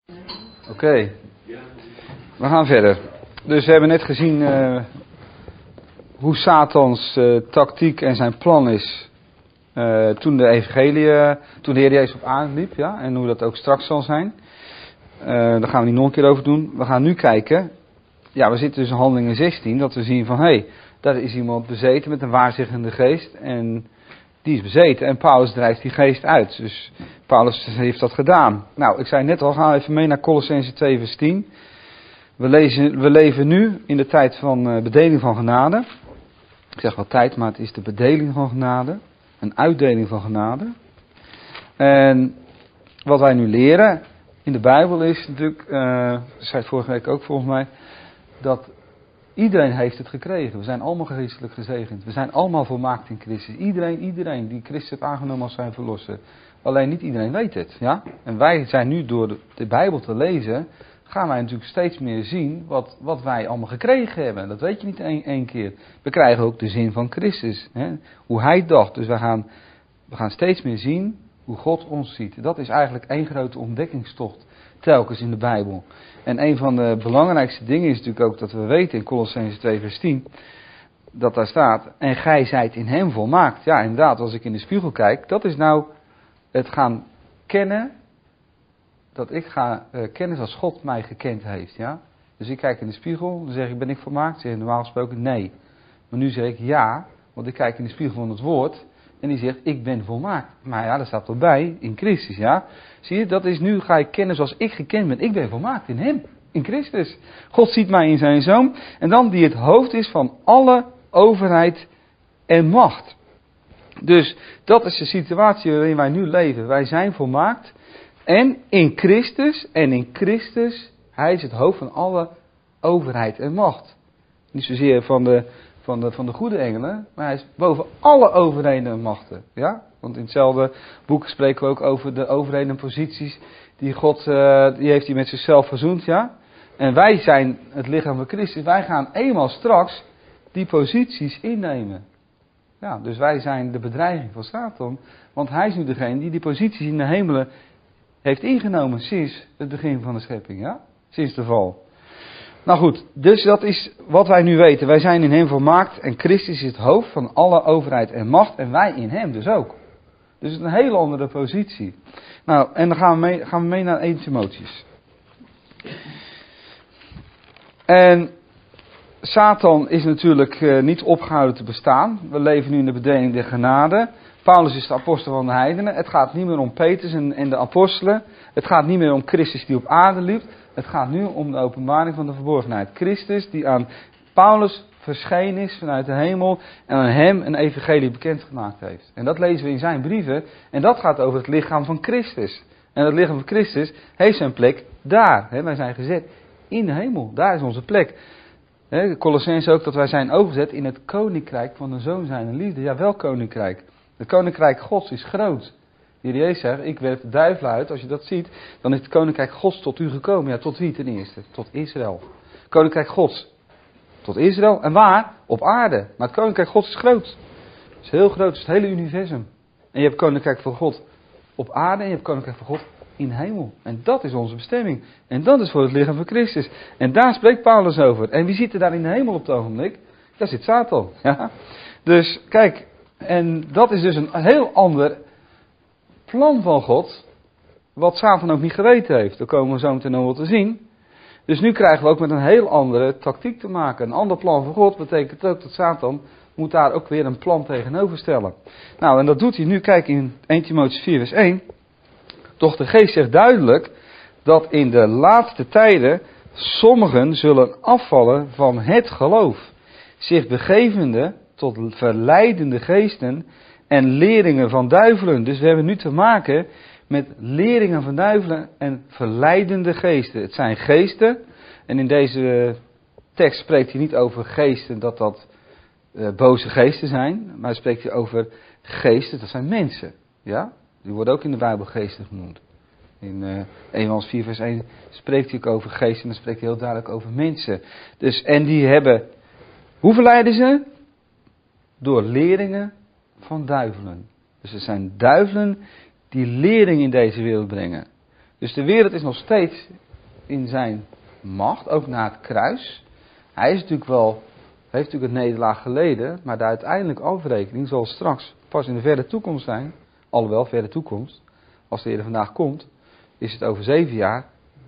Oké. We gaan verder. Dus we hebben net gezien hoe Satans tactiek en zijn plan is toen de Heer Jezus op aarde liep, ja, en hoe dat ook straks zal zijn. Daar gaan we niet nog een keer over doen. We gaan nu kijken. Ja, we zitten dus in Handelingen 16, dat we zien van, hé, daar is iemand bezeten met een waarzeggende geest en die is bezeten en Paulus drijft die geest uit. Dus Paulus heeft dat gedaan. Nou, ik zei net al, gaan we even mee naar Colossenzen 2 vers 10. We leven nu in de tijd van bedeling van genade. Ik zeg wel tijd, maar het is de bedeling van genade. Een uitdeling van genade. En wat wij nu leren in de Bijbel is natuurlijk, dat zei het vorige week ook volgens mij, dat iedereen heeft het gekregen. We zijn allemaal geestelijk gezegend. We zijn allemaal volmaakt in Christus. Iedereen die Christus heeft aangenomen als zijn verlosser. Alleen niet iedereen weet het. Ja? En wij zijn nu door de Bijbel te lezen, gaan wij natuurlijk steeds meer zien wat wij allemaal gekregen hebben. Dat weet je niet één keer. We krijgen ook de zin van Christus. Hè? Hoe hij dacht. Dus we gaan steeds meer zien hoe God ons ziet. Dat is eigenlijk één grote ontdekkingstocht telkens in de Bijbel. En een van de belangrijkste dingen is natuurlijk ook dat we weten in Colossenzen 2 vers 10, dat daar staat, en gij zijt in hem volmaakt. Ja, inderdaad, als ik in de spiegel kijk, dat is nou het gaan kennen, dat ik ga kennen zoals God mij gekend heeft. Ja? Dus ik kijk in de spiegel, dan zeg ik, ben ik volmaakt? Zeg ik normaal gesproken nee. Maar nu zeg ik ja, want ik kijk in de spiegel van het woord en die zegt, ik ben volmaakt. Maar ja, daar staat erbij, in Christus, ja. Zie je, dat is nu, ga ik kennen zoals ik gekend ben. Ik ben volmaakt in hem, in Christus. God ziet mij in zijn Zoon. En dan die het hoofd is van alle overheid en macht. Dus dat is de situatie waarin wij nu leven. Wij zijn volmaakt. En in Christus, hij is het hoofd van alle overheid en macht. Niet zozeer van de goede engelen, maar hij is boven alle overheden en machten. Ja? Want in hetzelfde boek spreken we ook over de overheden en posities die God, die heeft hij met zichzelf verzoend. Ja? En wij zijn het lichaam van Christus. Wij gaan eenmaal straks die posities innemen. Ja, dus wij zijn de bedreiging van Satan. Want hij is nu degene die posities in de hemelen heeft ingenomen sinds het begin van de schepping. Ja? Sinds de val. Nou goed, dus dat is wat wij nu weten. Wij zijn in hem volmaakt en Christus is het hoofd van alle overheid en macht. En wij in hem dus ook. Dus het is een hele andere positie. Nou, en dan gaan we mee naar 1 Timotheüs. En Satan is natuurlijk niet opgehouden te bestaan. We leven nu in de bedeling der genade. Paulus is de apostel van de heidenen. Het gaat niet meer om Petrus en de apostelen. Het gaat niet meer om Christus die op aarde liep. Het gaat nu om de openbaring van de verborgenheid. Christus die aan Paulus verschenen is vanuit de hemel en aan hem een evangelie bekendgemaakt heeft. En dat lezen we in zijn brieven. En dat gaat over het lichaam van Christus. En het lichaam van Christus heeft zijn plek daar. Wij zijn gezet in de hemel. Daar is onze plek. Colossenzen ook dat wij zijn overgezet in het koninkrijk van de Zoon zijn liefde. Ja, welk koninkrijk? Het koninkrijk Gods is groot. De Heer Jezus zegt, ik werp de duivel uit. Als je dat ziet, dan is het koninkrijk Gods tot u gekomen. Ja, tot wie ten eerste? Tot Israël. Koninkrijk Gods. Tot Israël. En waar? Op aarde. Maar het koninkrijk Gods is groot. Het is heel groot. Het is het hele universum. En je hebt koninkrijk van God op aarde en je hebt koninkrijk van God in de hemel. En dat is onze bestemming. En dat is voor het lichaam van Christus. En daar spreekt Paulus over. En wie zit er daar in de hemel op het ogenblik? Daar zit Satan. Ja? Dus kijk, en dat is dus een heel ander plan van God, wat Satan ook niet geweten heeft. Daar komen we zo meteen nog wel te zien. Dus nu krijgen we ook met een heel andere tactiek te maken. Een ander plan van God betekent ook dat Satan moet daar ook weer een plan tegenover stellen. Nou, en dat doet hij nu. Kijk in 1 Timotheüs 4 vers 1. Doch de geest zegt duidelijk dat in de laatste tijden sommigen zullen afvallen van het geloof, zich begevende tot verleidende geesten en leringen van duivelen. Dus we hebben nu te maken met leringen van duivelen en verleidende geesten. Het zijn geesten. En in deze tekst spreekt hij niet over geesten dat boze geesten zijn. Maar hij spreekt over geesten, dat zijn mensen. Ja? Die worden ook in de Bijbel geesten genoemd. In 1 Johannes 4 vers 1 spreekt hij ook over geesten en dan spreekt hij heel duidelijk over mensen. Dus, en die hebben, hoe verleiden ze? Door leringen van duivelen. Dus er zijn duivelen die lering in deze wereld brengen. Dus de wereld is nog steeds in zijn macht, ook na het kruis. Hij is natuurlijk wel, heeft natuurlijk een nederlaag geleden, maar de uiteindelijke afrekening zal straks pas in de verre toekomst zijn. Alhoewel, verre toekomst. Als de Heer vandaag komt, is het over 7 jaar,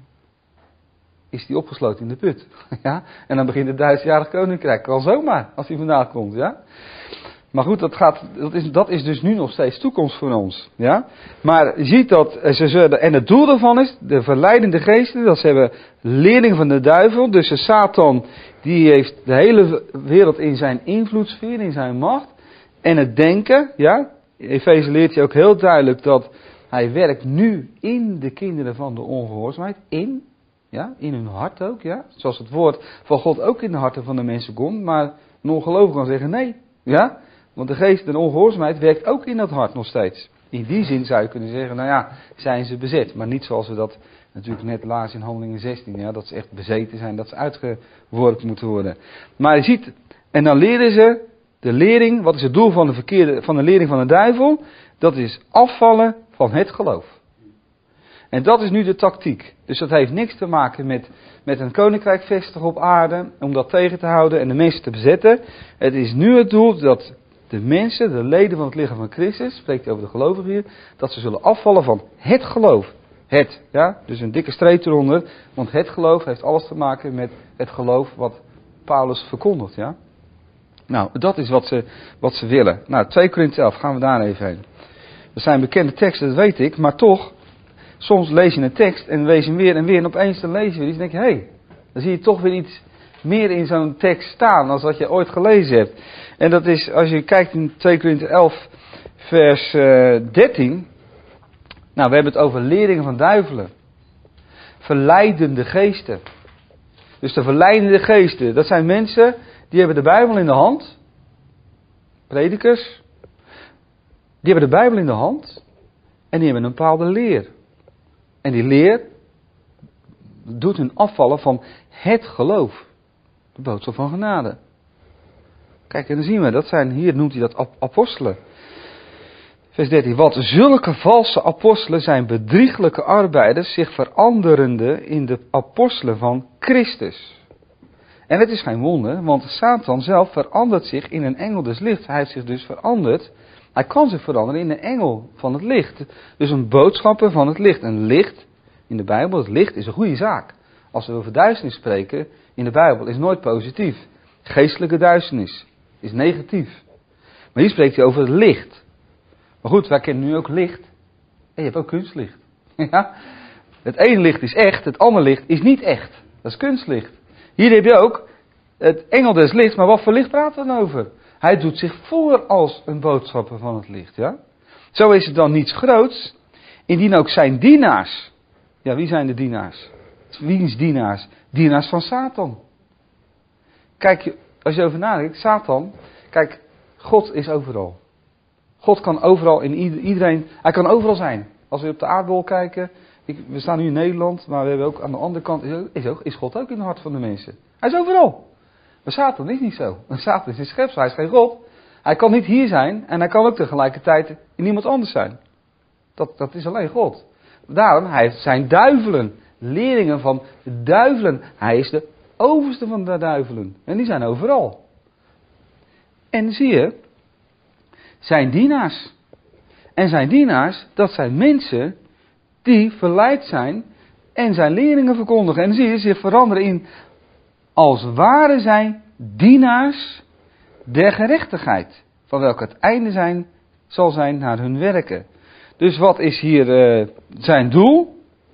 is hij opgesloten in de put. Ja? En dan begint het 1000-jarig koninkrijk. Kan zomaar, als hij vandaag komt. Ja? Maar goed, dat is dus nu nog steeds toekomst voor ons. Ja? Maar je ziet dat en het doel daarvan is, de verleidende geesten, dat ze hebben leerling van de duivel. Dus de Satan, die heeft de hele wereld in zijn invloedssfeer, in zijn macht. En het denken, ja. Efeze leert je ook heel duidelijk dat hij werkt nu in de kinderen van de ongehoorzaamheid. Ja, in hun hart ook, ja. Zoals het woord van God ook in de harten van de mensen komt. Maar een ongelovige kan zeggen nee, ja. Want de geest en de ongehoorzaamheid werkt ook in dat hart nog steeds. In die zin zou je kunnen zeggen, nou ja, zijn ze bezet. Maar niet zoals we dat natuurlijk net lazen in Handelingen 16. Ja, dat ze echt bezeten zijn, dat ze uitgeworpen moeten worden. Maar je ziet, en dan leren ze de lering, wat is het doel van de lering van de duivel? Dat is afvallen van het geloof. En dat is nu de tactiek. Dus dat heeft niks te maken met een koninkrijk vestigen op aarde, om dat tegen te houden en de mensen te bezetten. Het is nu het doel dat de mensen, de leden van het lichaam van Christus, spreekt hij over de gelovigen hier, dat ze zullen afvallen van het geloof. Het, ja, dus een dikke streep eronder, want het geloof heeft alles te maken met het geloof wat Paulus verkondigt, ja. Nou, dat is wat ze willen. Nou, 2 Korinthe 11, gaan we daar even heen. Dat zijn bekende teksten, dat weet ik, maar toch, soms lees je een tekst en lees je hem weer en weer en opeens dan lees je weer iets en denk je, hé, dan zie je toch weer iets meer in zo'n tekst staan dan wat je ooit gelezen hebt. En dat is, als je kijkt in 2 Korinthe 11, vers 13. Nou, we hebben het over leringen van duivelen. Verleidende geesten. Dus de verleidende geesten, dat zijn mensen die hebben de Bijbel in de hand. Predikers. Die hebben de Bijbel in de hand. En die hebben een bepaalde leer. En die leer doet hun afvallen van het geloof. De boodschap van genade. Kijk, en dan zien we, hier noemt hij dat apostelen. Vers 13. Want zulke valse apostelen zijn bedrieglijke arbeiders, zich veranderende in de apostelen van Christus. En het is geen wonder, want Satan zelf verandert zich in een engel des lichts. Hij heeft zich dus veranderd. Hij kan zich veranderen in een engel van het licht. Dus een boodschapper van het licht. Een licht, in de Bijbel, het licht is een goede zaak. Als we over duisternis spreken, in de Bijbel, is nooit positief. Geestelijke duisternis is negatief. Maar hier spreekt hij over het licht. Maar goed, wij kennen nu ook licht. En je hebt ook kunstlicht. Ja? Het ene licht is echt, het andere licht is niet echt. Dat is kunstlicht. Hier heb je ook het engel des lichts, maar wat voor licht praten we dan over? Hij doet zich voor als een boodschapper van het licht, ja? Zo is het dan niets groots, indien ook zijn dienaars. Ja, wie zijn de dienaars? Wiens dienaars? Dienaars van Satan. Kijk, als je over nadenkt, Satan, kijk, God is overal. God kan overal in iedereen, hij kan overal zijn. Als we op de aardbol kijken, we staan nu in Nederland, maar we hebben ook aan de andere kant, is God ook in het hart van de mensen. Hij is overal. Maar Satan is niet zo. Satan is een schepsel, hij is geen God. Hij kan niet hier zijn en hij kan ook tegelijkertijd in iemand anders zijn. Dat is alleen God. Daarom, hij heeft zijn duivelen, leerlingen van de duivelen. Hij is de overste van de duivelen. En die zijn overal. En zie je, zijn dienaars. En zijn dienaars, dat zijn mensen die verleid zijn en zijn leerlingen verkondigen. En zie je, zich veranderen in, als ware zijn dienaars der gerechtigheid. Van welke het einde zal zijn naar hun werken. Dus wat is hier zijn doel?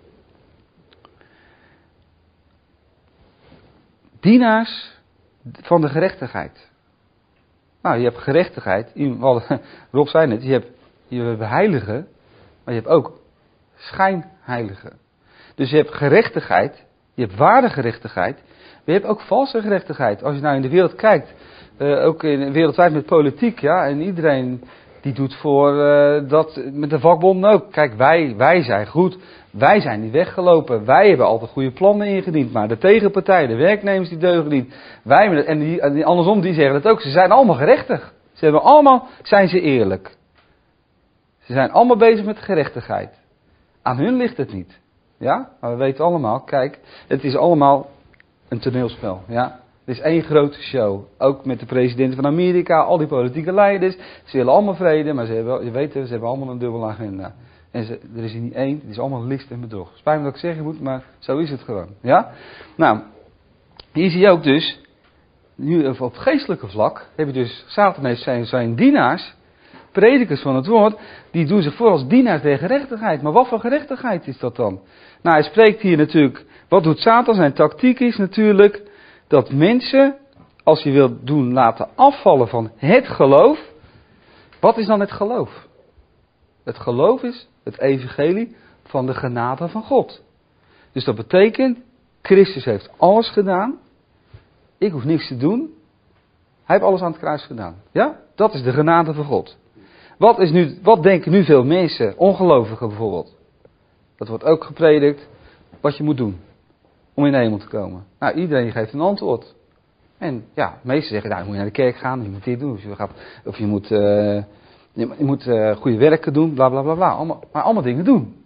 Dienaars van de gerechtigheid. Nou, je hebt gerechtigheid. Rob zei net, je hebt heiligen, maar je hebt ook schijnheiligen. Dus je hebt gerechtigheid, je hebt ware gerechtigheid, maar je hebt ook valse gerechtigheid. Als je nou in de wereld kijkt, ook wereldwijd met politiek, ja, en iedereen die doet voor dat, met de vakbonden ook. Kijk, wij zijn goed, wij zijn niet weggelopen, wij hebben altijd goede plannen ingediend, maar de tegenpartij, de werknemers die deugen niet. En andersom, die zeggen het ook, ze zijn allemaal gerechtig. Zijn ze eerlijk. Ze zijn allemaal bezig met gerechtigheid. Aan hun ligt het niet. Ja, maar we weten allemaal, kijk, het is allemaal een toneelspel. Ja, het is één grote show. Ook met de president van Amerika, al die politieke leiders. Ze willen allemaal vrede, maar ze hebben allemaal een dubbele agenda. En er is hier niet één, het is allemaal list en bedrog. Spijt me dat ik zeggen moet, maar zo is het gewoon. Ja? Nou, hier zie je ook dus, nu op geestelijke vlak, heb je dus, Satan heeft zijn dienaars, predikers van het woord, die doen zich voor als dienaars der gerechtigheid. Maar wat voor gerechtigheid is dat dan? Nou, hij spreekt hier natuurlijk, wat doet Satan? Zijn tactiek is natuurlijk dat mensen, als je wilt doen, laten afvallen van het geloof. Wat is dan het geloof? Het geloof is het evangelie van de genade van God. Dus dat betekent, Christus heeft alles gedaan. Ik hoef niks te doen. Hij heeft alles aan het kruis gedaan. Ja? Dat is de genade van God. Wat denken nu veel mensen, ongelovigen bijvoorbeeld? Dat wordt ook gepredikt, wat je moet doen om in de hemel te komen. Nou, iedereen geeft een antwoord. En ja, de meesten zeggen, nou, je moet naar de kerk gaan, je moet dit doen, of je moet goede werken doen, bla bla bla bla. Maar allemaal dingen doen.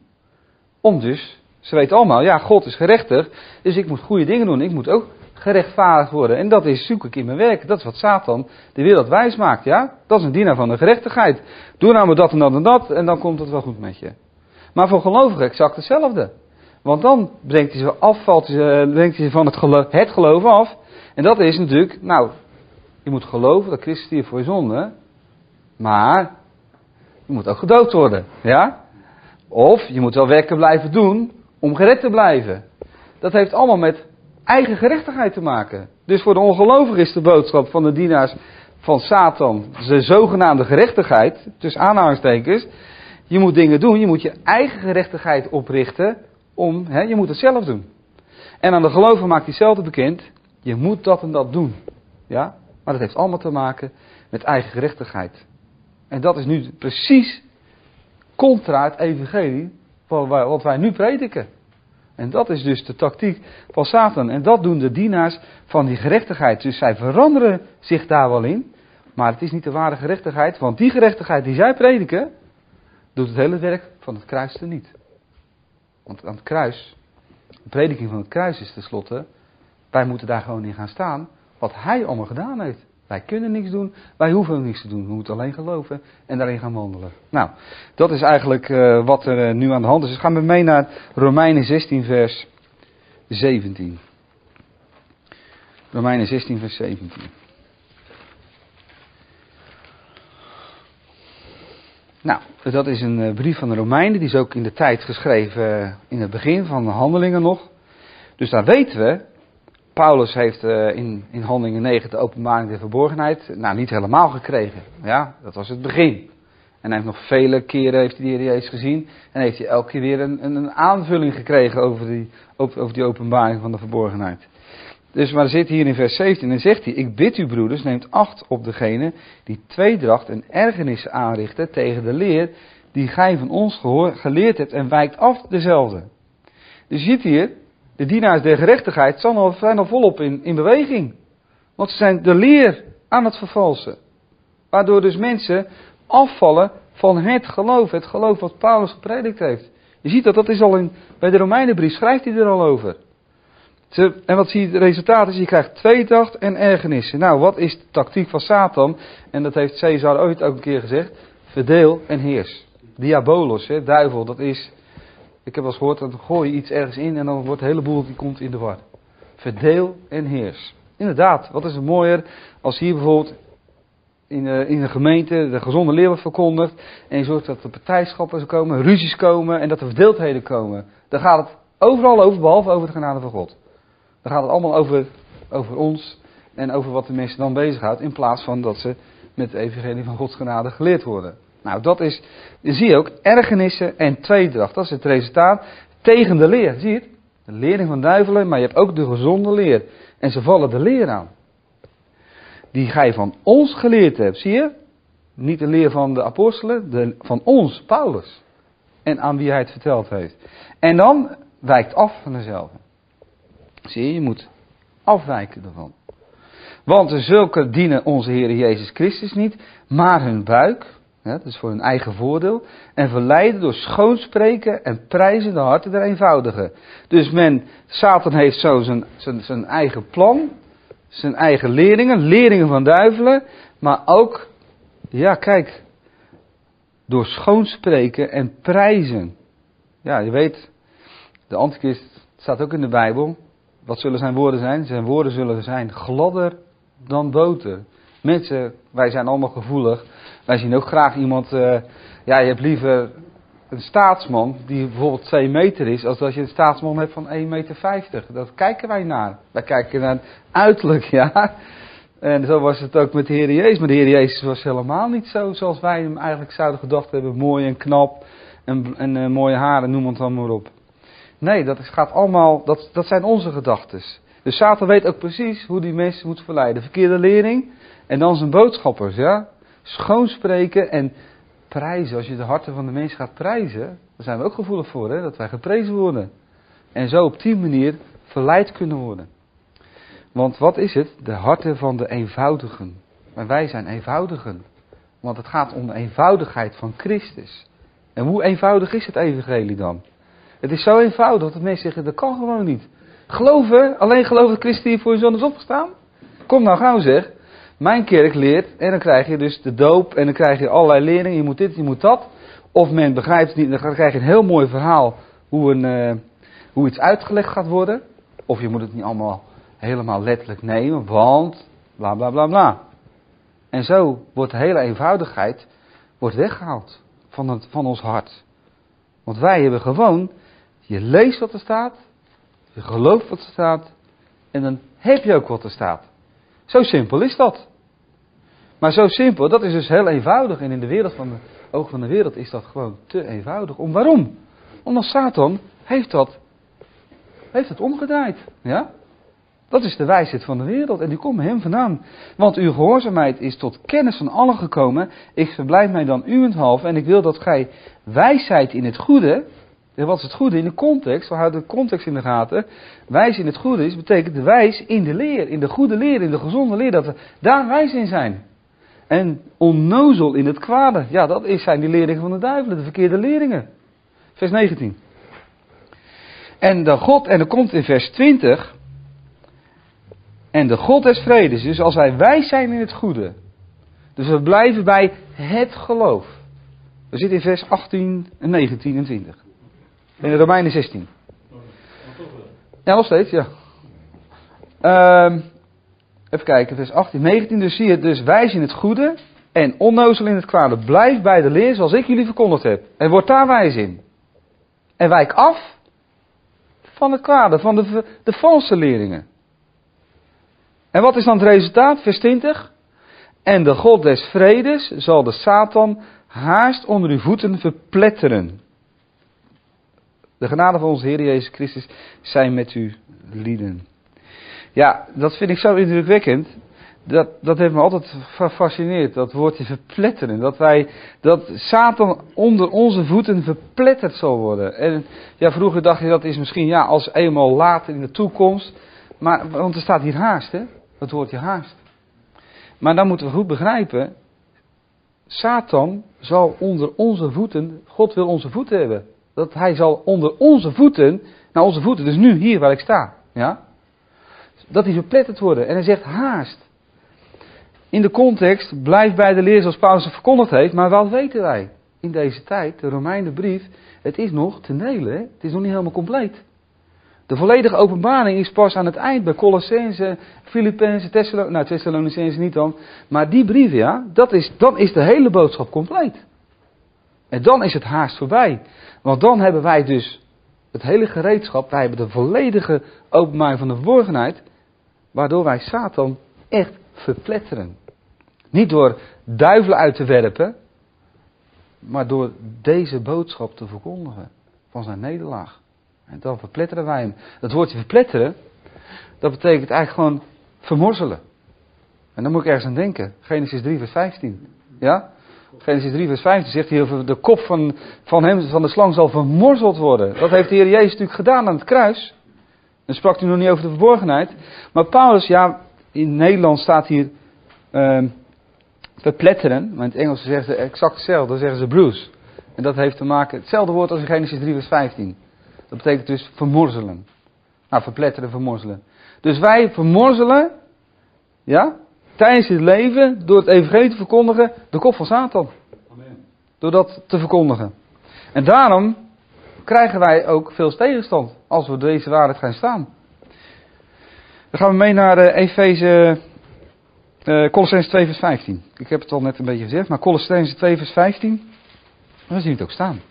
Ze weten allemaal, ja, God is gerechtig, dus ik moet goede dingen doen. Ik moet ook gerechtvaardigd worden. En dat zoek ik in mijn werk. Dat is wat Satan de wereld wijs maakt, ja. Dat is een dienaar van de gerechtigheid. Doe nou maar dat en dat en dat, en dan komt het wel goed met je. Maar voor gelovigen exact hetzelfde. Want dan brengt hij ze van het geloof af. En dat is natuurlijk, nou, je moet geloven dat Christus stierf voor je zonde. Maar je moet ook gedood worden, ja. Of je moet wel werken blijven doen om gered te blijven. Dat heeft allemaal met eigen gerechtigheid te maken. Dus voor de ongelovigen is de boodschap van de dienaars van Satan de zogenaamde gerechtigheid, tussen aanhalingstekens. Je moet dingen doen, je moet je eigen gerechtigheid oprichten, je moet het zelf doen. En aan de gelovigen maakt hij zelf bekend, je moet dat en dat doen. Ja? Maar dat heeft allemaal te maken met eigen gerechtigheid. En dat is nu precies contra het evangelie van wat wij nu prediken. En dat is dus de tactiek van Satan. En dat doen de dienaars van die gerechtigheid. Dus zij veranderen zich daar wel in. Maar het is niet de ware gerechtigheid. Want die gerechtigheid die zij prediken, doet het hele werk van het kruis er niet. Want aan het kruis, de prediking van het kruis is tenslotte, wij moeten daar gewoon in gaan staan. Wat hij allemaal gedaan heeft. Wij kunnen niks doen, wij hoeven ook niks te doen. We moeten alleen geloven en daarin gaan wandelen. Nou, dat is eigenlijk wat er nu aan de hand is. Dus gaan we mee naar Romeinen 16 vers 17. Romeinen 16 vers 17. Nou, dat is een brief van de Romeinen. Die is ook in de tijd geschreven in het begin van de Handelingen nog. Dus daar weten we. Paulus heeft in Handelingen 9 de openbaring der verborgenheid, nou niet helemaal gekregen. Ja, dat was het begin. En hij heeft nog vele keren heeft hij de Heer Jezus gezien. En heeft hij elke keer weer een aanvulling gekregen over die openbaring van de verborgenheid. Dus maar er zit hier in vers 17 en zegt hij, ik bid u broeders, neemt acht op degene die tweedracht en ergernissen aanrichten tegen de leer die gij van ons geleerd hebt en wijkt af dezelfde. Dus je ziet hier, de dienaars der gerechtigheid zijn al volop in beweging. Want ze zijn de leer aan het vervalsen. Waardoor dus mensen afvallen van het geloof. Het geloof wat Paulus gepredikt heeft. Je ziet dat is al bij de Romeinenbrief schrijft hij er al over. En wat zie je het resultaat is, je krijgt tweedracht en ergernissen. Nou, wat is de tactiek van Satan? En dat heeft Caesar ooit ook een keer gezegd. Verdeel en heers. Diabolos, duivel, dat is... Ik heb wel eens gehoord, dan gooi je iets ergens in en dan wordt de hele boel die komt in de war. Verdeel en heers. Inderdaad, wat is er mooier als hier bijvoorbeeld in een gemeente de gezonde leer wordt verkondigd. En je zorgt dat er partijschappen komen, ruzies komen en dat er verdeeldheden komen. Dan gaat het overal over, behalve over de genade van God. Dan gaat het allemaal over ons en over wat de mensen dan bezighoudt. In plaats van dat ze met het evangelie van Gods genade geleerd worden. Nou, dat is, je ziet ook, ergernissen en tweedracht. Dat is het resultaat tegen de leer. Zie je het? De lering van duivelen, maar je hebt ook de gezonde leer. En ze vallen de leer aan. Die gij van ons geleerd hebt. Zie je? Niet de leer van de apostelen, van ons, Paulus. En aan wie hij het verteld heeft. En dan wijkt af van dezelfde. Zie je, je moet afwijken ervan. Want zulke dienen onze Heer Jezus Christus niet, maar hun buik. Ja, dat is voor hun eigen voordeel. En verleiden door schoonspreken en prijzen de harten der eenvoudigen. Dus Satan heeft zo zijn eigen plan. Zijn eigen leerlingen van duivelen. Maar ook, ja kijk, door schoonspreken en prijzen. Ja, je weet, de antichrist, het staat ook in de Bijbel. Wat zullen zijn woorden zijn? Zijn woorden zullen zijn gladder dan boter. Mensen, wij zijn allemaal gevoelig. Wij zien ook graag iemand, je hebt liever een staatsman die bijvoorbeeld 2 meter is, als dat je een staatsman hebt van 1,50 meter. Dat kijken wij naar. Wij kijken naar het uiterlijk, ja. En zo was het ook met de Heer Jezus. Maar de Heer Jezus was helemaal niet zo zoals wij hem eigenlijk zouden gedacht hebben. Mooi en knap en mooie haren, noem het dan maar op. Nee, dat gaat allemaal, dat zijn onze gedachten. Dus Satan weet ook precies hoe die mensen moet verleiden. Verkeerde lering en dan zijn boodschappers, ja. Schoonspreken en prijzen. Als je de harten van de mensen gaat prijzen, daar zijn we ook gevoelig voor, hè, dat wij geprezen worden. En zo op die manier verleid kunnen worden. Want wat is het? De harten van de eenvoudigen. En wij zijn eenvoudigen. Want het gaat om de eenvoudigheid van Christus. En hoe eenvoudig is het evangelie dan? Het is zo eenvoudig dat mensen zeggen, dat kan gewoon niet. Geloven, alleen geloven dat Christus hier voor je zon is opgestaan? Kom nou gauw zeg. Mijn kerk leert en dan krijg je dus de doop en dan krijg je allerlei leringen. Je moet dit, je moet dat. Of men begrijpt het niet, dan krijg je een heel mooi verhaal hoe iets uitgelegd gaat worden. Of je moet het niet allemaal helemaal letterlijk nemen, want bla bla bla bla. En zo wordt de hele eenvoudigheid weggehaald van ons hart. Want wij hebben gewoon, je leest wat er staat, je gelooft wat er staat en dan heb je ook wat er staat. Zo simpel is dat. Maar zo simpel, dat is dus heel eenvoudig. En in de wereld van de ogen van de wereld is dat gewoon te eenvoudig. Waarom? Omdat Satan heeft het omgedraaid. Ja? Dat is de wijsheid van de wereld en die komt hem vandaan. Want uw gehoorzaamheid is tot kennis van allen gekomen. Ik verblijd mij dan uwenthalve en ik wil dat gij wijs zijt in het goede. En wat is het goede? In de context, we houden de context in de gaten. Wijs in het goede is, betekent de wijs in de leer, in de goede leer, in de gezonde leer, dat we daar wijs in zijn. En onnozel in het kwade. Ja, dat zijn die leerlingen van de duivelen, de verkeerde leerlingen. Vers 19. En dan komt in vers 20... En de God des vredes, dus als wij wijs zijn in het goede. Dus we blijven bij het geloof. We zitten in vers 18, 19 en 20. In de Romeinen 16. Ja, nog steeds, ja. Even kijken, vers 18, 19. Dus zie je, dus wijs in het goede en onnozel in het kwade. Blijf bij de leer zoals ik jullie verkondigd heb. En word daar wijs in. En wijk af van het kwade, van de valse leerlingen. En wat is dan het resultaat? Vers 20. En de God des vredes zal de Satan haast onder uw voeten verpletteren. De genade van onze Heer Jezus Christus zijn met u lieden. Ja, dat vind ik zo indrukwekkend. Dat heeft me altijd gefascineerd. Dat woordje verpletteren. Dat Satan onder onze voeten verpletterd zal worden. En ja, vroeger dacht je dat is misschien als eenmaal later in de toekomst. Maar, want er staat hier haast, hè. Dat woordje haast. Maar dan moeten we goed begrijpen. Satan zal onder onze voeten, God wil onze voeten hebben. Dat hij zal onder onze voeten, naar onze voeten, dus nu hier waar ik sta. Ja, dat die verpletterd worden. En hij zegt haast. In de context, blijf bij de leer zoals Paulus het verkondigd heeft. Maar wat weten wij? In deze tijd, de Romeinenbrief, het is nog ten dele. Hè? Het is nog niet helemaal compleet. De volledige openbaring is pas aan het eind bij Colossense, Filippenzen, Thessalonicense niet dan. Maar die brief, dan is de hele boodschap compleet. En dan is het haast voorbij. Want dan hebben wij dus het hele gereedschap, wij hebben de volledige openbaring van de verborgenheid, waardoor wij Satan echt verpletteren. Niet door duivelen uit te werpen, maar door deze boodschap te verkondigen van zijn nederlaag. En dan verpletteren wij hem. Dat woordje verpletteren, dat betekent eigenlijk gewoon vermorzelen. En dan moet ik ergens aan denken. Genesis 3 vers 15. Ja? Genesis 3 vers 15 zegt hij over de kop van de slang zal vermorzeld worden. Dat heeft de Heer Jezus natuurlijk gedaan aan het kruis. Dan sprak hij nog niet over de verborgenheid. Maar Paulus, in Nederland staat hier verpletteren. Maar in het Engels zeggen ze exact hetzelfde, dan zeggen ze bruise. En dat heeft te maken, hetzelfde woord als in Genesis 3 vers 15. Dat betekent dus vermorzelen. Nou, verpletteren, vermorzelen. Dus wij vermorzelen, ja, tijdens het leven, door het evangelie te verkondigen, de kop van Satan. Amen. Door dat te verkondigen. En daarom krijgen wij ook veel tegenstand als we deze waarheid gaan staan. Dan gaan we mee naar Colossenzen 2 vers 15. Ik heb het al net een beetje gezegd, maar Colossenzen 2 vers 15, daar zien we het ook staan.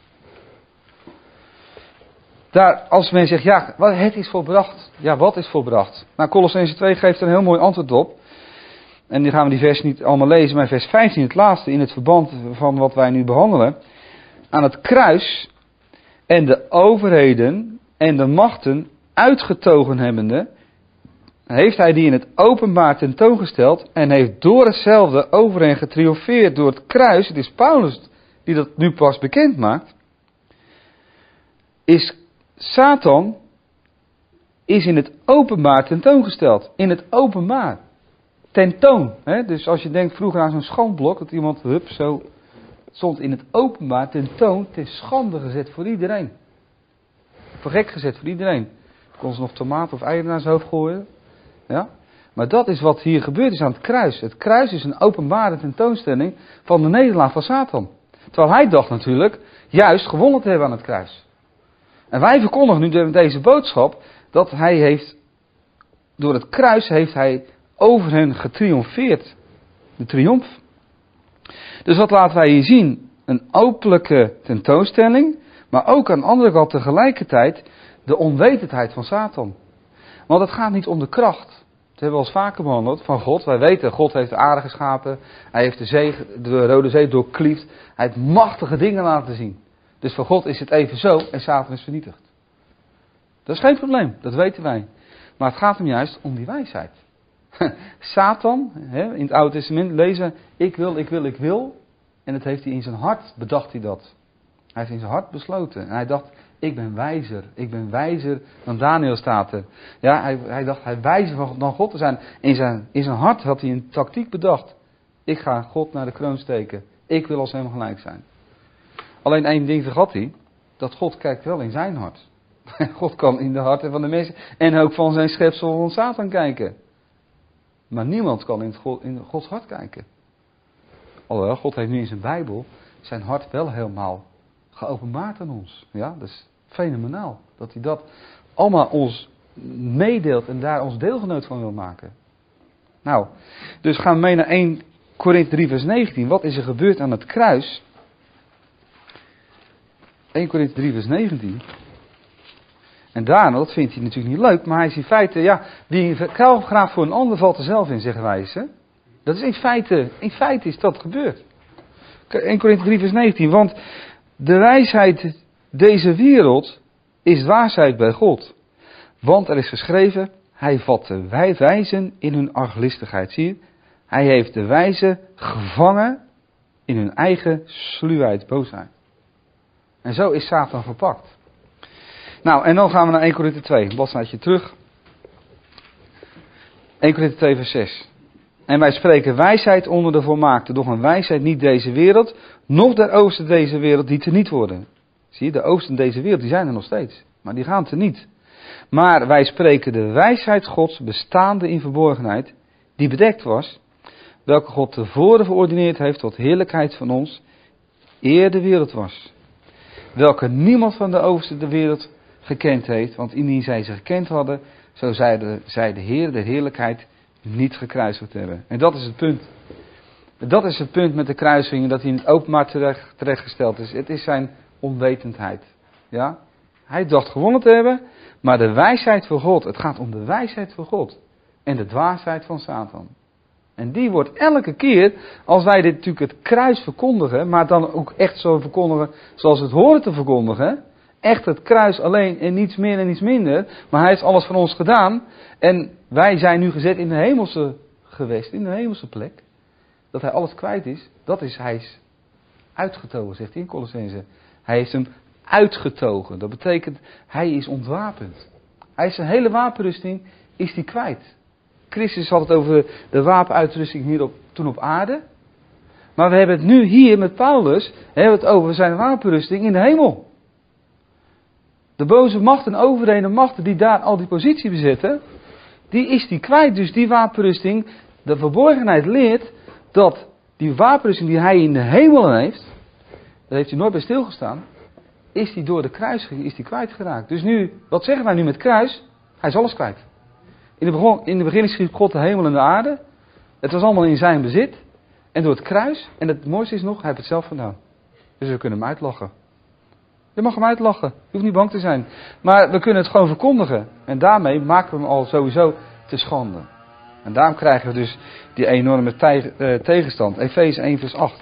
Daar, als men zegt, ja, het is volbracht. Ja, wat is volbracht? Nou, Colossenzen 2 geeft er een heel mooi antwoord op. En nu gaan we die vers niet allemaal lezen, maar vers 15, het laatste in het verband van wat wij nu behandelen. Aan het kruis en de overheden en de machten uitgetogen hebbende, heeft hij die in het openbaar tentoongesteld en heeft door hetzelfde over hen getriomfeerd door het kruis. Het is Paulus die dat nu pas bekend maakt. Is Satan is in het openbaar tentoongesteld. In het openbaar. Tentoon. Hè? Dus als je denkt vroeger aan zo'n schandblok, dat iemand zo stond in het openbaar tentoon, ten schande gezet voor iedereen. Voor gek gezet voor iedereen. Kon ze nog tomaten of eieren naar zijn hoofd gooien. Ja? Maar dat is wat hier gebeurd is aan het kruis. Het kruis is een openbare tentoonstelling van de nederlaag van Satan. Terwijl hij dacht natuurlijk juist gewonnen te hebben aan het kruis. En wij verkondigen nu met deze boodschap dat hij heeft, door het kruis heeft hij over hen getriomfeerd. De triomf. Dus wat laten wij hier zien? Een openlijke tentoonstelling, maar ook aan de andere kant tegelijkertijd de onwetendheid van Satan. Want het gaat niet om de kracht. Dat hebben we al vaker behandeld van God. Wij weten, God heeft de aarde geschapen. Hij heeft de Rode Zee doorkliefd. Hij heeft machtige dingen laten zien. Dus voor God is het even zo en Satan is vernietigd. Dat is geen probleem, dat weten wij. Maar het gaat hem juist om die wijsheid. Satan, in het Oude Testament lezen, ik wil. En dat heeft hij in zijn hart, bedacht hij dat. Hij heeft in zijn hart besloten. En hij dacht, ik ben wijzer dan Daniel staat er. Ja, hij dacht, hij wijzer dan God te zijn. In zijn hart had hij een tactiek bedacht. Ik ga God naar de kroon steken. Ik wil als hem gelijk zijn. Alleen één ding vergat hij, dat God kijkt wel in zijn hart. God kan in de harten van de mensen en ook van zijn schepsel van Satan kijken. Maar niemand kan in Gods hart kijken. Alhoewel, God heeft nu in zijn Bijbel zijn hart wel helemaal geopenbaard aan ons. Ja, dat is fenomenaal. Dat hij dat allemaal ons meedeelt en daar ons deelgenoot van wil maken. Nou, dus gaan we mee naar 1 Korinthe 3 vers 19. Wat is er gebeurd aan het kruis? 1 Korinthe 3 vers 19. En daarna, dat vindt hij natuurlijk niet leuk, maar hij is in feite, ja, wie een kuil graaft voor een ander valt er zelf in, zeggen wij eens. Hè? Dat is in feite is dat gebeurd. 1 Korinthe 3 vers 19, want de wijsheid deze wereld is dwaasheid bij God. Want er is geschreven, hij vat de wijzen in hun arglistigheid. Zie je? Hij heeft de wijzen gevangen in hun eigen sluwheid, boosheid. En zo is Satan verpakt. Nou, en dan gaan we naar 1 Korinthe 2, een bladzijtje terug. 1 Korinthe 2 vers 6. En wij spreken wijsheid onder de volmaakte, doch een wijsheid niet deze wereld, noch der oosten deze wereld die teniet worden. Zie je, de oosten deze wereld, die zijn er nog steeds, maar die gaan teniet. Maar wij spreken de wijsheid Gods, bestaande in verborgenheid, die bedekt was, welke God tevoren verordineerd heeft tot heerlijkheid van ons, eer de wereld was. Welke niemand van de oosten de wereld gekend heeft, want indien zij ze gekend hadden, zo zij de Heer der heerlijkheid niet gekruisigd hebben. En dat is het punt. Dat is het punt met de kruising, dat hij in het openbaar terechtgesteld is. Het is zijn onwetendheid. Ja? Hij dacht gewonnen te hebben, maar de wijsheid van God, het gaat om de wijsheid van God en de dwaasheid van Satan. En die wordt elke keer, als wij dit natuurlijk het kruis verkondigen, maar dan ook echt zo verkondigen zoals we het horen te verkondigen. Echt het kruis alleen en niets meer en niets minder. Maar hij heeft alles van ons gedaan. En wij zijn nu gezet in de hemelse gewest, in de hemelse plek. Dat hij alles kwijt is, hij is uitgetogen, zegt hij in Colossenzen. Hij heeft hem uitgetogen. Dat betekent, hij is ontwapend. Hij is zijn hele wapenrusting, is hij kwijt. Christus had het over de wapenuitrusting hier toen op aarde. Maar we hebben het nu hier met Paulus, hebben we het over zijn wapenrusting in de hemel. De boze machten en overheden machten die daar al die positie bezetten, die is die kwijt. Dus die wapenrusting, de verborgenheid leert dat die wapenrusting die hij in de hemel heeft, daar heeft hij nooit bij stilgestaan, is die door de kruisiging is die kwijtgeraakt. Dus nu, wat zeggen wij nu met kruis? Hij is alles kwijt. In de beginning schiep God de hemel en de aarde. Het was allemaal in zijn bezit. En door het kruis, en het mooiste is nog, hij heeft het zelf gedaan. Dus we kunnen hem uitlachen. Je mag hem uitlachen. Je hoeft niet bang te zijn. Maar we kunnen het gewoon verkondigen. En daarmee maken we hem al sowieso te schande. En daarom krijgen we dus die enorme tegenstand. Efeze 1 vers 8.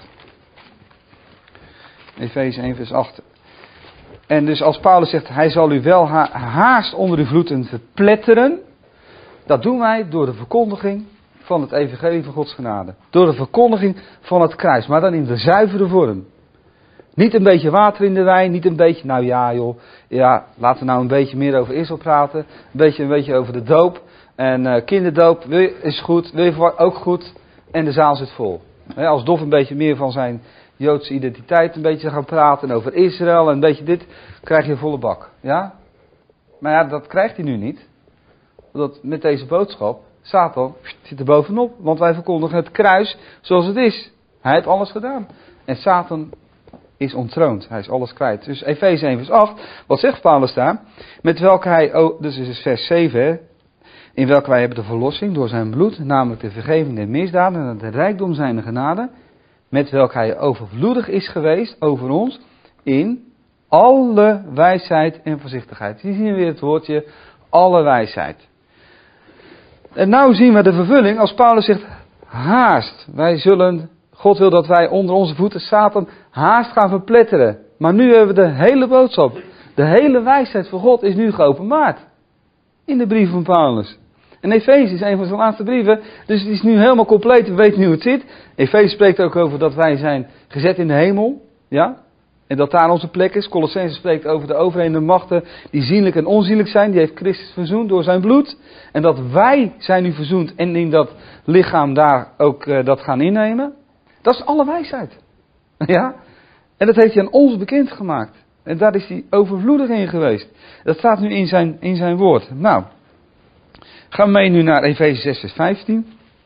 Efeze 1 vers 8. En dus als Paulus zegt, hij zal u wel haast onder uw voeten verpletteren. Dat doen wij door de verkondiging van het evangelie van Gods genade. Door de verkondiging van het kruis. Maar dan in de zuivere vorm. Niet een beetje water in de wijn. Niet een beetje, nou ja joh. Ja, laten we nou een beetje meer over Israël praten. Een beetje over de doop. En kinderdoop is goed. Wil je ook goed. En de zaal zit vol. Als Dof een beetje meer van zijn Joodse identiteit een beetje gaan praten. En over Israël en een beetje dit. Krijg je een volle bak. Ja? Maar ja, dat krijgt hij nu niet. Dat met deze boodschap, Satan zit er bovenop. Want wij verkondigen het kruis zoals het is. Hij heeft alles gedaan. En Satan is ontroond. Hij is alles kwijt. Dus Efeze 1 vers 8. Wat zegt Paulus daar? Met welke hij, dus is vers 7 hè. In welke wij hebben de verlossing door zijn bloed. Namelijk de vergeving der misdaden en de rijkdom zijner genade. Met welke hij overvloedig is geweest over ons. In alle wijsheid en voorzichtigheid. Hier zien we weer het woordje alle wijsheid. En nou zien we de vervulling als Paulus zegt haast. God wil dat wij onder onze voeten Satan haast gaan verpletteren. Maar nu hebben we de hele boodschap. De hele wijsheid van God is nu geopenbaard. In de brief van Paulus. En Efeze is een van zijn laatste brieven. Dus het is nu helemaal compleet. We weten nu hoe het zit. Efeze spreekt ook over dat wij zijn gezet in de hemel. Ja. En dat daar onze plek is. Colossense spreekt over de overheden en de machten die zienlijk en onzienlijk zijn. Die heeft Christus verzoend door zijn bloed. En dat wij zijn nu verzoend en in dat lichaam daar ook dat gaan innemen. Dat is alle wijsheid. Ja? En dat heeft hij aan ons bekendgemaakt. En daar is hij overvloedig in geweest. Dat staat nu in zijn woord. Nou, gaan we mee nu naar Efeze 6 vers 15.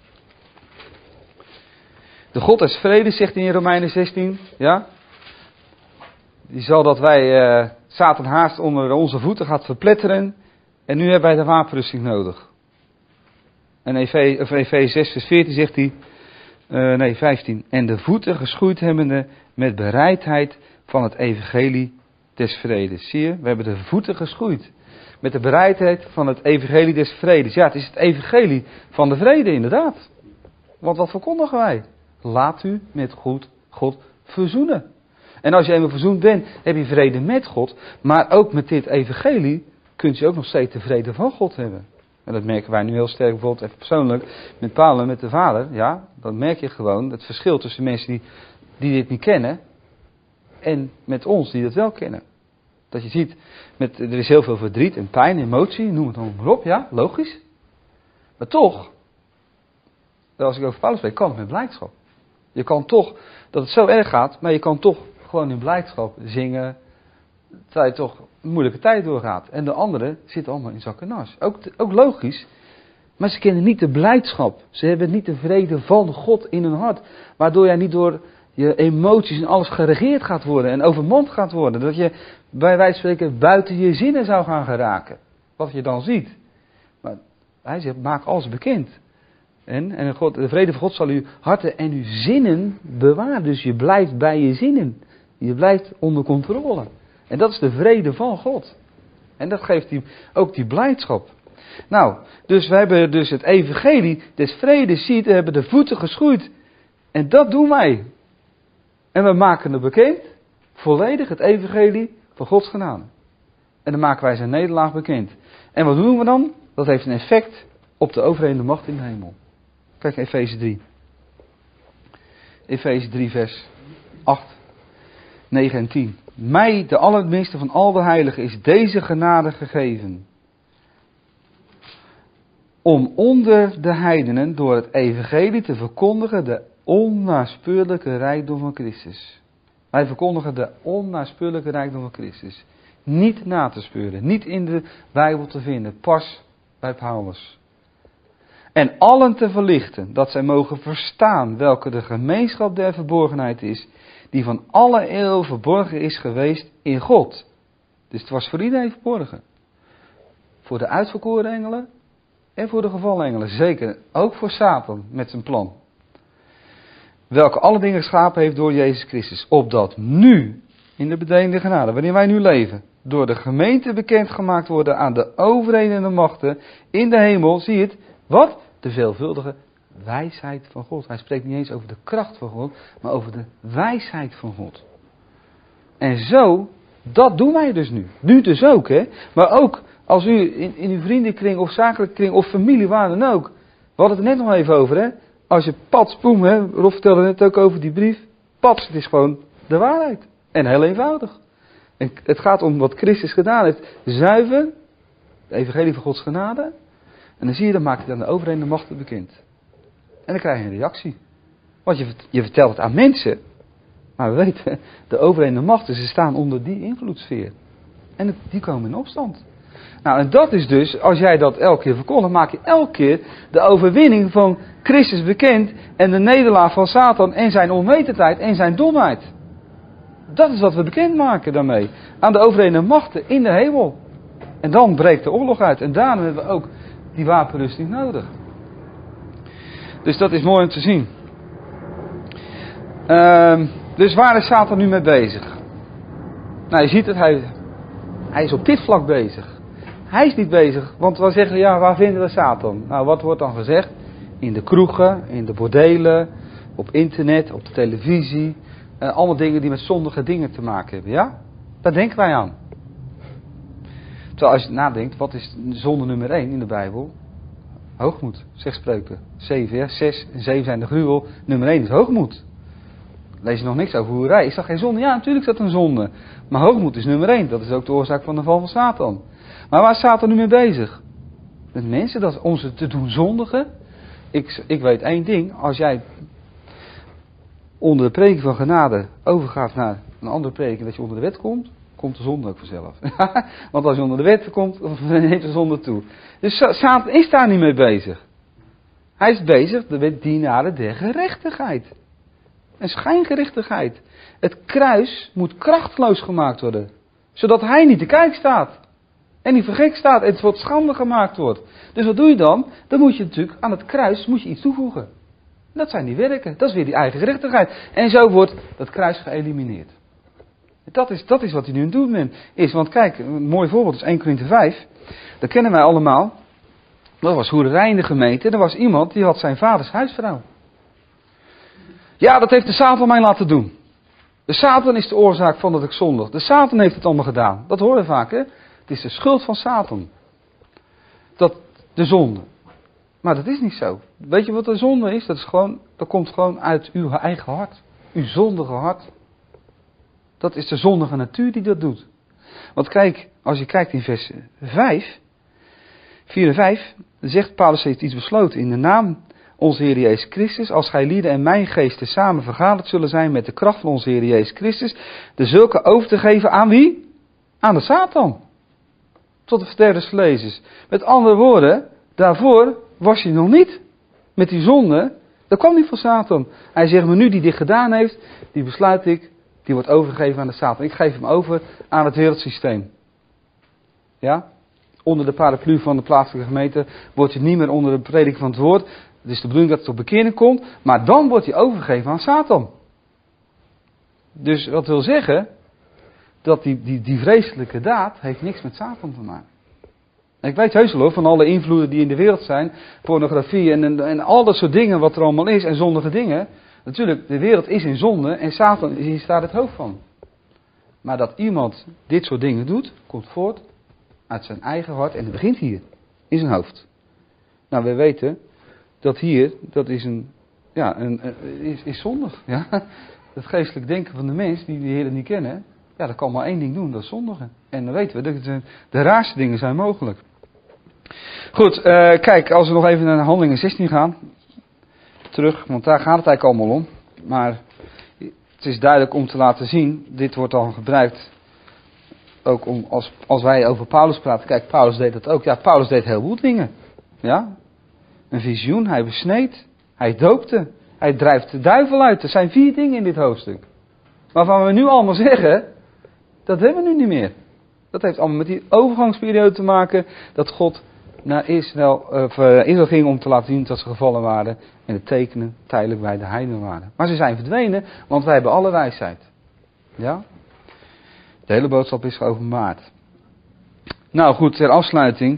De God des vredes zegt in Romeinen 16. Ja? Die zal dat wij Satan haast onder onze voeten gaat verpletteren. En nu hebben wij de wapenrusting nodig. En Efeze 6 vers 14 zegt hij. 15. En de voeten geschoeid hebbende met bereidheid van het evangelie des vredes. Zie je, we hebben de voeten geschoeid. Met de bereidheid van het evangelie des vredes. Ja, het is het evangelie van de vrede inderdaad. Want wat verkondigen wij? Laat u met God verzoenen. En als je eenmaal verzoend bent, heb je vrede met God. Maar ook met dit evangelie kunt je ook nog steeds de vrede van God hebben. En dat merken wij nu heel sterk, bijvoorbeeld even persoonlijk, met Paul, met de Vader. Ja, dan merk je gewoon het verschil tussen mensen die dit niet kennen en met ons die dat wel kennen. Dat je ziet, er is heel veel verdriet en pijn, emotie, noem het dan maar op, ja, logisch. Maar toch, als ik over Paulus spreek, kan het met blijdschap. Je kan toch, dat het zo erg gaat, maar je kan toch gewoon in blijdschap zingen, terwijl je toch een moeilijke tijd doorgaat. En de anderen zitten allemaal in zak en as. Ook logisch. Maar ze kennen niet de blijdschap. Ze hebben niet de vrede van God in hun hart. Waardoor jij niet door je emoties en alles geregeerd gaat worden. En overmand gaat worden. Dat je bij wijze van spreken buiten je zinnen zou gaan geraken. Wat je dan ziet. Maar hij zegt, maak alles bekend. En de vrede van God zal uw harten en uw zinnen bewaren. Dus je blijft bij je zinnen. Je blijft onder controle. En dat is de vrede van God. En dat geeft hij ook die blijdschap. Nou, dus we hebben dus het evangelie des vredes ziet, we hebben de voeten geschoeid. En dat doen wij. En we maken het bekend, volledig het evangelie van Gods genade. En dan maken wij zijn nederlaag bekend. En wat doen we dan? Dat heeft een effect op de overheden macht in de hemel. Kijk, Efeze 3. Efeze 3 vers 8, 9 en 10. Mij, de allerminste van al de heiligen, is deze genade gegeven. Om onder de heidenen door het evangelie te verkondigen de onnaspeurlijke rijkdom van Christus. Wij verkondigen de onnaspeurlijke rijkdom van Christus. Niet na te speuren, niet in de Bijbel te vinden, pas bij Paulus. En allen te verlichten, dat zij mogen verstaan welke de gemeenschap der verborgenheid is, die van alle eeuwen verborgen is geweest in God. Dus het was voor iedereen verborgen. Voor de uitverkoren engelen en voor de gevallen engelen, zeker. Ook voor Satan met zijn plan. Welke alle dingen geschapen heeft door Jezus Christus. Opdat nu, in de bedeelde genade, waarin wij nu leven, door de gemeente bekendgemaakt worden aan de overheden en de machten in de hemel, zie je het, wat? De veelvuldige wijsheid van God. Hij spreekt niet eens over de kracht van God, maar over de wijsheid van God. En zo, dat doen wij dus nu. Nu dus ook, hè. Maar ook als u in uw vriendenkring of zakelijke kring of familie, waar dan ook. We hadden het er net nog even over, hè. Als je pats, boem, hè. Rob vertelde net ook over die brief. Pats, het is gewoon de waarheid. En heel eenvoudig. En het gaat om wat Christus gedaan heeft. Zuiver, de evangelie van Gods genade. En dan zie je, dan maakt hij aan de overheden en de machten bekend. En dan krijg je een reactie. Want je vertelt het aan mensen. Maar we weten, de overheden en de machten, ze staan onder die invloedssfeer. En die komen in opstand. Nou, en dat is dus, als jij dat elke keer verkondigt, maak je elke keer de overwinning van Christus bekend. En de nederlaag van Satan en zijn onwetendheid en zijn domheid. Dat is wat we bekendmaken daarmee. Aan de overheden en machten in de hemel. En dan breekt de oorlog uit. En daarom hebben we ook die wapenrusting nodig. Dus dat is mooi om te zien. Dus waar is Satan nu mee bezig? Nou, je ziet het, hij is op dit vlak bezig. Hij is niet bezig, want we zeggen, ja, waar vinden we Satan? Nou, wat wordt dan gezegd? In de kroegen, in de bordelen, op internet, op de televisie. Allemaal dingen die met zondige dingen te maken hebben, ja? Daar denken wij aan. Terwijl als je nadenkt, wat is zonde nummer 1 in de Bijbel? Hoogmoed, zegt Spreuken 7, ja? 6 en 7 zijn de gruwel. Nummer 1 is hoogmoed. Lees je nog niks over hoerij. Is dat geen zonde? Ja, natuurlijk is dat een zonde. Maar hoogmoed is nummer 1. Dat is ook de oorzaak van de val van Satan. Maar waar is Satan nu mee bezig? Met mensen, om ze te doen zondigen. Ik weet één ding. Als jij onder de prediking van genade overgaat naar een andere prediking, dat je onder de wet komt, komt de zonde ook vanzelf. Want als je onder de wet komt, neemt de zonde toe. Dus Satan is daar niet mee bezig. Hij is bezig met dienaren der gerechtigheid. En schijngerechtigheid. Het kruis moet krachtloos gemaakt worden. Zodat hij niet te kijk staat. En niet vergek staat. En het wordt schande gemaakt wordt. Dus wat doe je dan? Dan moet je natuurlijk aan het kruis iets toevoegen. Dat zijn die werken. Dat is weer die eigen gerechtigheid. En zo wordt dat kruis geëlimineerd. Dat is wat hij nu aan het doen is. Want kijk, een mooi voorbeeld is 1 Korinthe 5. Dat kennen wij allemaal. Dat was hoererij in de gemeente. Er was iemand die had zijn vaders huisvrouw. Ja, dat heeft de Satan mij laten doen. De Satan is de oorzaak van dat ik zondig. De Satan heeft het allemaal gedaan. Dat hoor je vaak, hè. Het is de schuld van Satan. De zonde. Maar dat is niet zo. Weet je wat de zonde is? Dat komt gewoon uit uw eigen hart. Uw zondige hart. Dat is de zondige natuur die dat doet. Want kijk, als je kijkt in vers 5, 4 en 5, dan zegt Paulus heeft iets besloten. In de naam onze Heer Jezus Christus, als gij lieden en mijn geesten samen vergaderd zullen zijn met de kracht van onze Heer Jezus Christus, de zulke over te geven aan wie? Aan de Satan. Tot de verderfs lezers. Met andere woorden, daarvoor was je nog niet met die zonde. Dat kwam niet van Satan. Hij zegt, maar nu die dit gedaan heeft, die besluit ik, die wordt overgegeven aan de Satan. Ik geef hem over aan het wereldsysteem. Ja? Onder de paraplu van de plaatselijke gemeente wordt je niet meer onder de prediking van het woord. Het is de bedoeling dat het tot bekering komt. Maar dan wordt hij overgegeven aan Satan. Dus wat wil zeggen, dat die vreselijke daad heeft niks met Satan te maken. En ik weet heus wel hoor, van alle invloeden die in de wereld zijn. Pornografie en al dat soort dingen wat er allemaal is. En zondige dingen. Natuurlijk, de wereld is in zonde en Satan is daar het hoofd van. Maar dat iemand dit soort dingen doet, komt voort uit zijn eigen hart. En het begint hier, in zijn hoofd. Nou, we weten dat hier, dat is is zondig. Ja? Het geestelijk denken van de mens, die de Heer niet kennen, ja, dat kan maar één ding doen, dat is zondigen. En dan weten we, dat de raarste dingen zijn mogelijk. Goed, kijk, als we nog even naar Handelingen 16 gaan. terug, want daar gaat het eigenlijk allemaal om. Maar het is duidelijk om te laten zien, dit wordt dan gebruikt ook om als wij over Paulus praten. Kijk, Paulus deed dat ook. Ja, Paulus deed heel veel dingen. Ja, een visioen, hij besneed, hij doopte, hij drijft de duivel uit. Er zijn 4 dingen in dit hoofdstuk. Waarvan we nu allemaal zeggen, dat hebben we nu niet meer. Dat heeft allemaal met die overgangsperiode te maken, dat God naar Israël ging om te laten zien dat ze gevallen waren en de tekenen tijdelijk bij de heidenen waren. Maar ze zijn verdwenen, want wij hebben alle wijsheid. Ja? De hele boodschap is geopenbaard. Nou goed, ter afsluiting.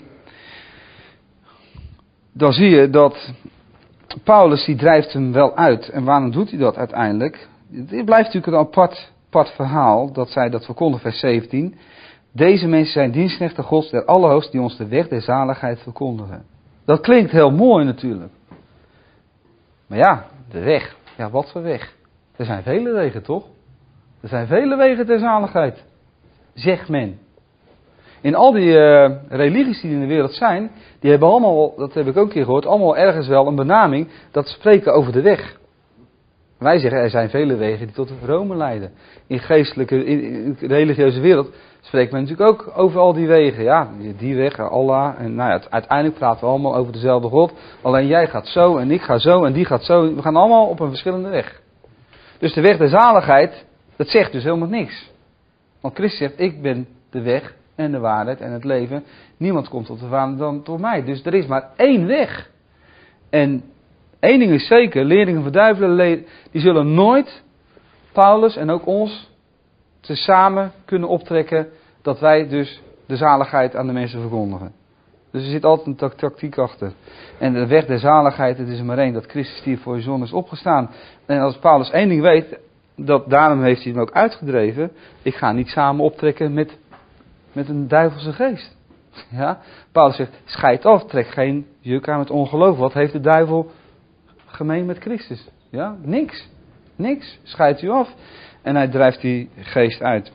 Dan zie je dat Paulus die drijft hem wel uit. En waarom doet hij dat uiteindelijk? Het blijft natuurlijk een apart verhaal, dat zij dat verkondigen, vers 17. Deze mensen zijn dienstknechten Gods der Allerhoogste die ons de weg der zaligheid verkondigen. Dat klinkt heel mooi natuurlijk. Maar ja, de weg. Ja, wat voor weg? Er zijn vele wegen, toch? Er zijn vele wegen ter zaligheid. Zegt men. In al die religies die in de wereld zijn, die hebben allemaal, dat heb ik ook een keer gehoord, allemaal ergens wel een benaming dat spreken over de weg. Wij zeggen, er zijn vele wegen die tot Rome leiden. In in de religieuze wereld spreekt men natuurlijk ook over al die wegen. Ja, die weg, Allah. En nou ja, uiteindelijk praten we allemaal over dezelfde God. Alleen jij gaat zo en ik ga zo en die gaat zo. We gaan allemaal op een verschillende weg. Dus de weg der zaligheid, dat zegt dus helemaal niks. Want Christus zegt, ik ben de weg en de waarheid en het leven. Niemand komt tot de Vader dan door mij. Dus er is maar 1 weg. En 1 ding is zeker, leerlingen verduivelen, die zullen nooit Paulus en ook ons tezamen kunnen optrekken dat wij dus de zaligheid aan de mensen verkondigen. Dus er zit altijd een tactiek achter. En de weg der zaligheid, het is er maar 1, dat Christus stierf voor je zonde is opgestaan. En als Paulus 1 ding weet, daarom heeft hij hem ook uitgedreven. Ik ga niet samen optrekken met een duivelse geest. Ja? Paulus zegt, scheid af, trek geen juk aan met ongeloof. Wat heeft de duivel gemeen met Christus? Ja, niks. Niks. Scheidt u af. En hij drijft die geest uit.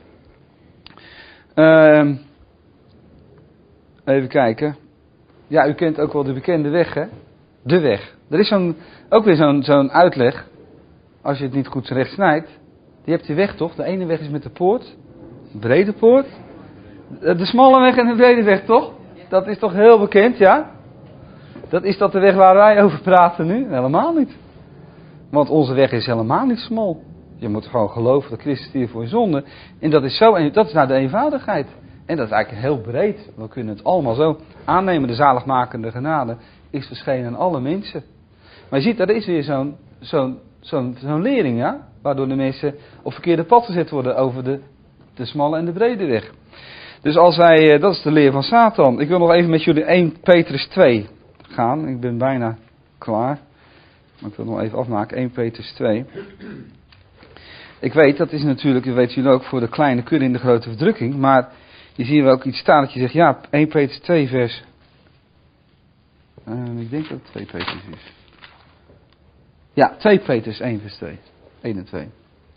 Even kijken. Ja, u kent ook wel de bekende weg, hè? De weg. Er is ook weer zo'n uitleg. Als je het niet goed recht snijdt. Je hebt die weg toch? De ene weg is met de poort. De brede poort. De smalle weg en de brede weg, toch? Dat is toch heel bekend, ja? Is dat de weg waar wij over praten nu? Helemaal niet. Want onze weg is helemaal niet smal. Je moet gewoon geloven dat Christus stierf voor je zonde. En dat is zo, en dat is nou de eenvoudigheid. En dat is eigenlijk heel breed. We kunnen het allemaal zo aannemen. De zaligmakende genade is verschenen aan alle mensen. Maar je ziet, dat is weer zo'n lering, ja? Waardoor de mensen op verkeerde pad gezet worden over de smalle en de brede weg. Dus als wij, dat is de leer van Satan. Ik wil nog even met jullie 1 Petrus 2 gaan. Ik ben bijna klaar. Maar ik wil het nog even afmaken. 1 Petrus 2. Ik weet, dat is natuurlijk, dat weten jullie ook, voor de kleine kudde in de grote verdrukking. Maar je ziet er ook iets staan dat je zegt, ja, 1 Petrus 2 vers... ik denk dat het 2 Petrus is. Ja, 2 Petrus 1 vers 2. 1 en 2.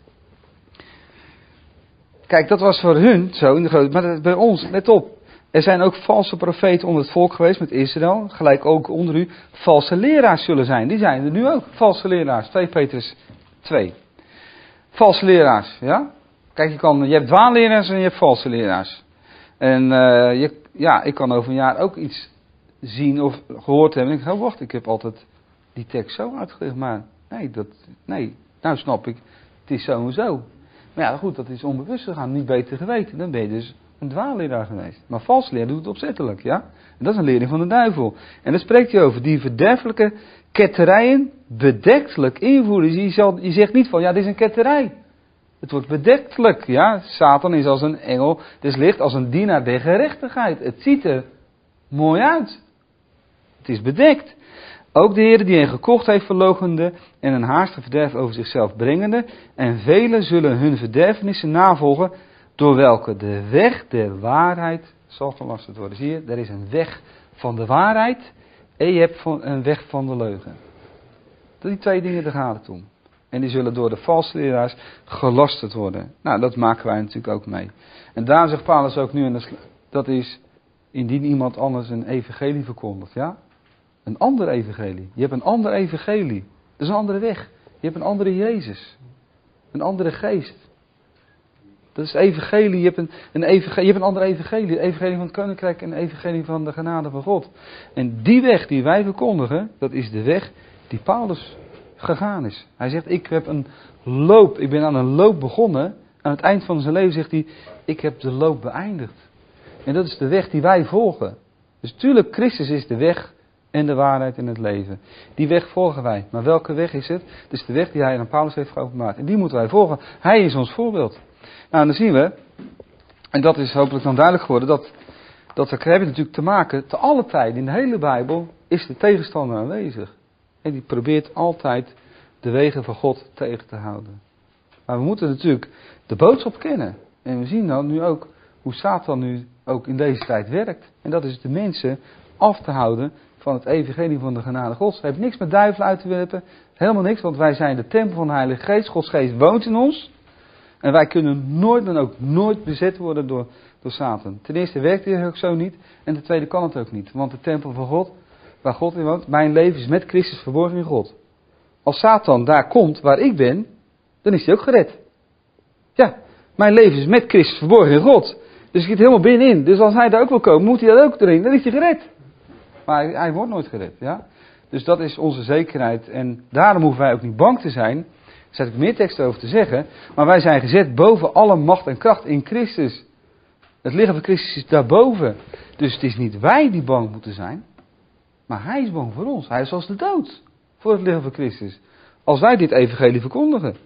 Kijk, dat was voor hun zo in de grote... Maar bij ons, let op. Er zijn ook valse profeten onder het volk geweest met Israël. Gelijk ook onder u valse leraars zullen zijn. Die zijn er nu ook, valse leraars. 2 Petrus 2. Valse leraars, ja? Kijk, je hebt dwaalleraars en je hebt valse leraars. En ik kan over een jaar ook iets zien of gehoord hebben. En ik denk, wacht, ik heb altijd die tekst zo uitgelegd. Maar nou snap ik, het is zo en zo. Maar ja, goed, dat is onbewust gegaan, niet beter geweten. Dan ben je dus een dwaalleraar geweest. Maar valse leraar doet het opzettelijk, ja? En dat is een leerling van de duivel. En dan spreekt hij over die verderfelijke ketterijen bedektelijk invoeren. Je zegt niet van, ja, dit is een ketterij. Het wordt bedektelijk, ja. Satan is als een engel des licht, als een dienaar der gerechtigheid. Het ziet er mooi uit. Het is bedekt. Ook de Heer die hen gekocht heeft verloochende en een haastig verderf over zichzelf brengende. En velen zullen hun verderfenissen navolgen, door welke de weg der waarheid zal gelasterd worden. Zie je, er is een weg van de waarheid en je hebt een weg van de leugen. Die 2 dingen, daar gaat het om. En die zullen door de valse leraars gelasterd worden. Nou, dat maken wij natuurlijk ook mee. En daarom zegt Paulus ook nu, dat is indien iemand anders een evangelie verkondigt, ja? Een ander evangelie. Je hebt een ander evangelie. Dat is een andere weg. Je hebt een andere Jezus. Een andere geest. Dat is het evangelie. Je hebt een andere evangelie. Het evangelie van het koninkrijk en het evangelie van de genade van God. En die weg die wij verkondigen, dat is de weg die Paulus gegaan is. Hij zegt, ik ben aan een loop begonnen. Aan het eind van zijn leven zegt hij, ik heb de loop beëindigd. En dat is de weg die wij volgen. Dus natuurlijk, Christus is de weg en de waarheid in het leven. Die weg volgen wij. Maar welke weg is het? Het is de weg die hij aan Paulus heeft geopenbaard. En die moeten wij volgen. Hij is ons voorbeeld. Nou, dan zien we, en dat is hopelijk dan duidelijk geworden, dat we hebben natuurlijk te maken, te alle tijden in de hele Bijbel, is de tegenstander aanwezig. En die probeert altijd de wegen van God tegen te houden. Maar we moeten natuurlijk de boodschap kennen. En we zien dan nu ook hoe Satan nu ook in deze tijd werkt. En dat is de mensen af te houden van het evangelie van de genade Gods. Het heeft niks met duivelen uit te werpen. Helemaal niks, want wij zijn de tempel van de Heilige Geest. Gods Geest woont in ons. En wij kunnen nooit en ook nooit bezet worden door Satan. Ten eerste werkt hij ook zo niet. En ten tweede kan het ook niet. Want de tempel van God, waar God in woont, mijn leven is met Christus verborgen in God. Als Satan daar komt waar ik ben, dan is hij ook gered. Ja, mijn leven is met Christus verborgen in God. Dus ik zit helemaal binnenin. Dus als hij daar ook wil komen, moet hij dat ook erin. Dan is hij gered. Maar hij wordt nooit gered. Ja? Dus dat is onze zekerheid. En daarom hoeven wij ook niet bang te zijn. Er zet ik meer teksten over te zeggen. Maar wij zijn gezet boven alle macht en kracht in Christus. Het lichaam van Christus is daarboven. Dus het is niet wij die bang moeten zijn. Maar hij is bang voor ons. Hij is als de dood. Voor het lichaam van Christus. Als wij dit evangelie verkondigen.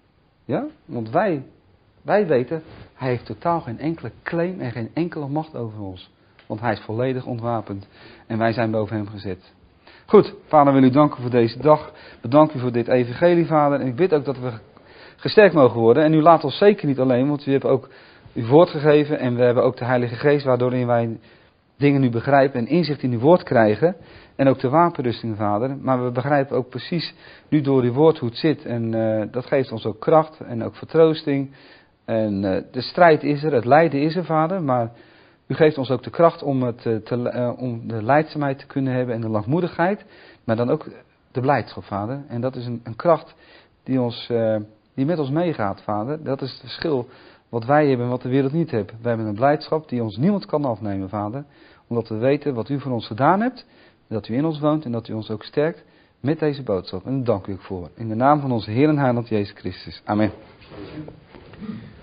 Ja? Want wij weten, hij heeft totaal geen enkele claim en geen enkele macht over ons. Want hij is volledig ontwapend. En wij zijn boven hem gezet. Goed, Vader, wil u danken voor deze dag. Bedank u voor dit evangelie, Vader. En ik bid ook dat we gesterkt mogen worden. En u laat ons zeker niet alleen, want u hebt ook uw woord gegeven. En we hebben ook de Heilige Geest, waardoor wij dingen nu begrijpen en inzicht in uw woord krijgen. En ook de wapenrusting, Vader. Maar we begrijpen ook precies nu door uw woord hoe het zit. En dat geeft ons ook kracht en ook vertroosting. En de strijd is er, het lijden is er, Vader. Maar u geeft ons ook de kracht om de lijdzaamheid te kunnen hebben en de langmoedigheid. Maar dan ook de blijdschap, Vader. En dat is een kracht die met ons meegaat, Vader. Dat is het verschil wat wij hebben en wat de wereld niet heeft. Wij hebben een blijdschap die ons niemand kan afnemen, Vader. Omdat we weten wat u voor ons gedaan hebt. Dat u in ons woont en dat u ons ook sterkt met deze boodschap. En daar dank u ook voor. In de naam van onze Heer en Heiland Jezus Christus. Amen.